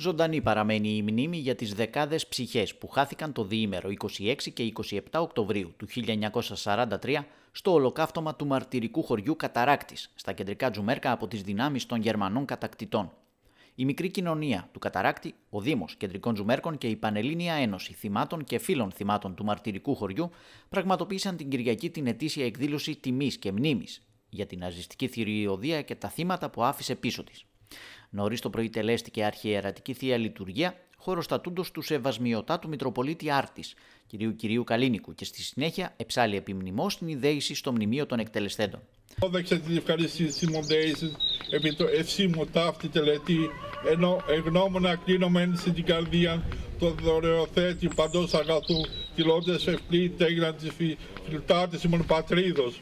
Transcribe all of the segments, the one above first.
Ζωντανή παραμένει η μνήμη για τις δεκάδες ψυχές που χάθηκαν το διήμερο 26 και 27 Οκτωβρίου του 1943 στο ολοκαύτωμα του μαρτυρικού χωριού Καταράκτης, στα κεντρικά Τζουμέρκα από τις δυνάμεις των Γερμανών κατακτητών. Η μικρή κοινωνία του Καταράκτη, ο Δήμος Κεντρικών Τζουμέρκων και η Πανελλήνια Ένωση Θυμάτων και Φίλων Θυμάτων του Μαρτυρικού Χωριού πραγματοποίησαν την Κυριακή την ετήσια εκδήλωση τιμής και μνήμης για την ναζιστική θηριωδία και τα θύματα που άφησε πίσω της. Νωρίς το πρωί τελέστηκε αρχιερατική θεία λειτουργία, χωροστατούντος του Σεβασμιωτάτου Μητροπολίτη Άρτης, Κυρίου Καλίνικου, και στη συνέχεια εψάλλει επιμνημός στην ιδέηση στο μνημείο των εκτελεσθέντων. Έδειξε την ευχαριστήση μου επί το ευσύμω ταύτη τελετή, ενώ εγνώμονα κλείνομεν στην καρδία το δωρεοθέτη παντός αγαθού, τηλώντες ευπλήττ έγιναν της φιλτάτης ημών πατρίδος.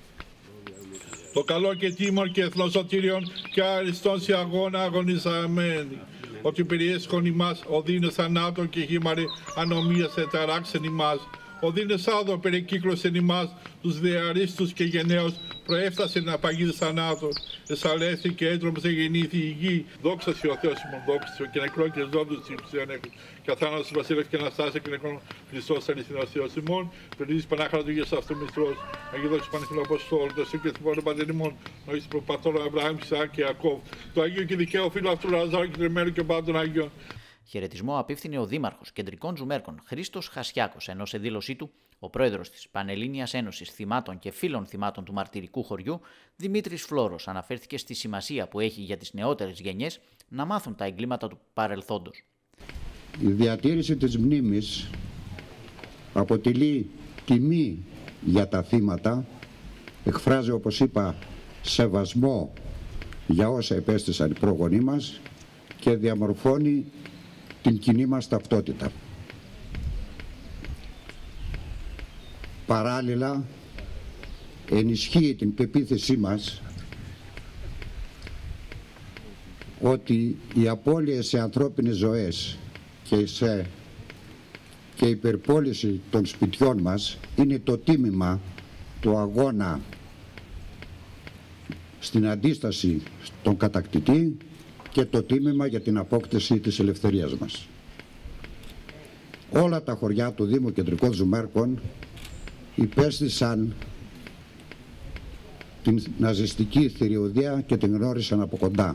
Το καλό και τίμων και εθνοσωτήριων και αριστών σε αγώνα αγωνιζαμένοι. Ότι περιέσχον ημάς ο δίνες θανάτων και χήμαρε ανομίας εταράξεν ημάς. Ο δίνες άδω περικύκλωσεν ημάς τους δεαρίστους και γενναίους προέφτασε να παγίδες θανάτων. Εσαλέστη και έντρομος εγεννήθη η γη. Δόξα σε ο Θεός ημών δόξα και νεκρών και ζώντους υψιών έχουν. Και αθάνατος βασίλευς και Αναστάσια και νεκρών Χριστός αληθινός Θεός ημών. Περιδείς Πανάχαρα του Γιος αυτού μυστρός. Αγιδός Πανήθυλο Αποστόλου, το Σύγκριτο του Πόρου Πατερημών. Νοείς προπατώρο Αβραάμ, Ισαάκ και Ιακώβ. Το Αγίο και δικαίο φίλο αυτού Λαζάρου και Τρεμέλου και πάντων Αγίων. Χαιρετισμό απίφθινε ο Δήμαρχος Κεντρικών Τζουμέρκων Χρήστος Χασιάκος, ενώ σε δήλωσή του ο πρόεδρος της Πανελλήνιας Ένωσης Θυμάτων και Φίλων Θυμάτων του Μαρτυρικού Χωριού, Δημήτρης Φλόρος, αναφέρθηκε στη σημασία που έχει για τις νεότερες γενιές να μάθουν τα εγκλήματα του παρελθόντος. Η διατήρηση της μνήμης αποτελεί τιμή για τα θύματα, εκφράζει, όπως είπα, σεβασμό για όσα επέστησαν οι προγονείς μας και διαμορφώνει την κοινή μας ταυτότητα. Παράλληλα, ενισχύει την πεποίθησή μας ότι οι απώλειες σε ανθρώπινες ζωές και η υπερπόληση των σπιτιών μας είναι το τίμημα του αγώνα στην αντίσταση στον κατακτητή και το τίμημα για την απόκτηση της ελευθερίας μας. Όλα τα χωριά του Δήμου Κεντρικών Τζουμέρκων υπέστησαν την ναζιστική θηριωδία και την γνώρισαν από κοντά.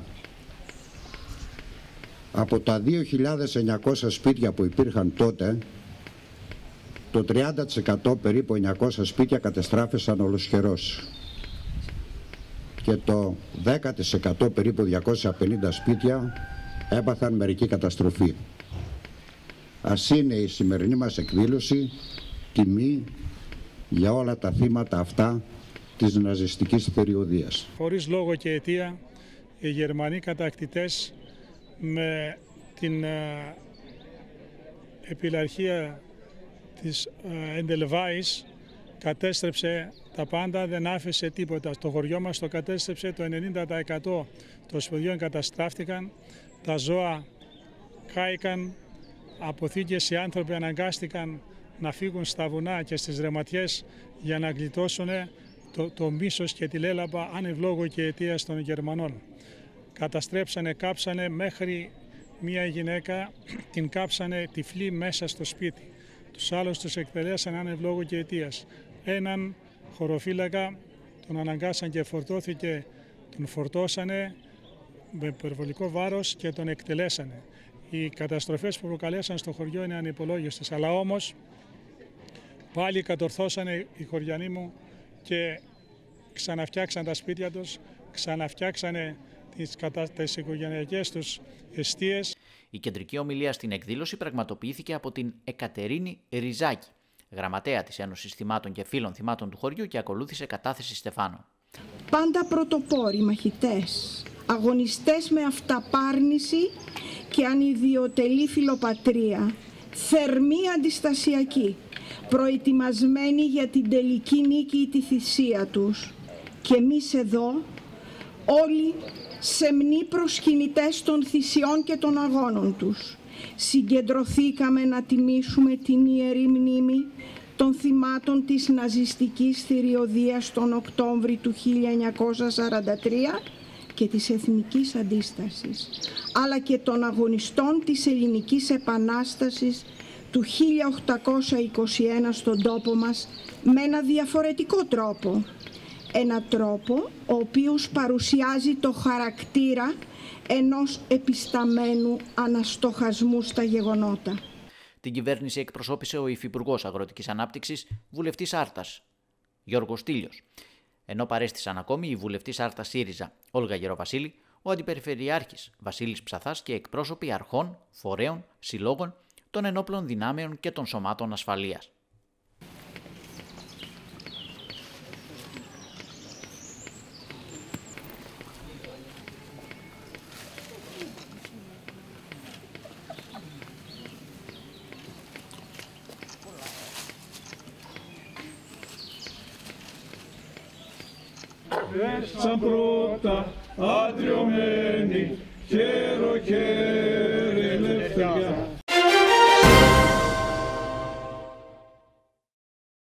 Από τα 2.900 σπίτια που υπήρχαν τότε, το 30% περίπου 900 σπίτια κατεστράφησαν ολοσχερώς και το 10% περίπου 250 σπίτια έπαθαν μερική καταστροφή. Ας είναι η σημερινή μας εκδήλωση τιμή για όλα τα θύματα αυτά της ναζιστικής θηριωδίας. Χωρίς λόγο και αιτία, οι Γερμανοί κατακτητές με την επιλαρχία της Εντελβάης κατέστρεψε τα πάντα, δεν άφησε τίποτα. Στο χωριό μας το κατέστρεψε το 90% των σπουδιών καταστράφτηκαν, τα ζώα κάηκαν, αποθήκες οι άνθρωποι αναγκάστηκαν να φύγουν στα βουνά και στις ρεματιές για να γλιτώσουν το μίσος και τη λέλαπα ανευλόγου και αιτίας των Γερμανών. Καταστρέψανε, κάψανε, μέχρι μία γυναίκα την κάψανε τυφλή μέσα στο σπίτι. Τους άλλους τους εκτελέσαν ανευλόγου και αιτίας. Έναν χωροφύλακα τον αναγκάσαν και φορτώθηκε, τον φορτώσανε με υπερβολικό βάρος και τον εκτελέσανε. Οι καταστροφές που προκαλέσαν στο χωριό είναι ανυπολόγιστες, αλλά όμως πάλι κατορθώσανε οι χωριανοί μου και ξαναφτιάξαν τα σπίτια τους, ξαναφτιάξανε τις οικογενειακές τους εστίες. Η κεντρική ομιλία στην εκδήλωση πραγματοποιήθηκε από την Εκατερίνη Ριζάκη, γραμματέα της Ένωσης Θυμάτων και Φίλων Θυμάτων του χωριού, και ακολούθησε κατάθεση Στεφάνου. Πάντα πρωτοπόροι μαχητές, αγωνιστές με αυταπάρνηση και ανιδιοτελή φιλοπατρία, θερμοί αντιστασιακοί, προετοιμασμένοι για την τελική νίκη ή τη θυσία τους. Και εμείς εδώ, όλοι σεμνοί προσκυνητές των θυσιών και των αγώνων τους, συγκεντρωθήκαμε να τιμήσουμε την ιερή μνήμη των θυμάτων της ναζιστικής θηριωδίας τον Οκτώβρη του 1943 και της εθνικής αντίστασης, αλλά και των αγωνιστών της Ελληνικής Επανάστασης του 1821 στον τόπο μας με ένα διαφορετικό τρόπο. Ένα τρόπο ο οποίος παρουσιάζει το χαρακτήρα ενός επισταμένου αναστοχασμού στα γεγονότα. Την κυβέρνηση εκπροσώπησε ο Υφυπουργός Αγροτικής Ανάπτυξης, βουλευτής Άρτας, Γιώργος Τήλιος. Ενώ παρέστησαν ακόμη η βουλευτής Άρτας ΣΥΡΙΖΑ, Όλγα Γεροβασίλη, ο Αντιπεριφερειάρχης Βασίλης Ψαθάς και εκπρόσωποι αρχών, φορέων, συλλόγων, των ενόπλων δυνάμεων και των σωμάτων ασφαλείας. Σαν πρώτα άντριωμένη, χέρο χέρι ελευθεριά.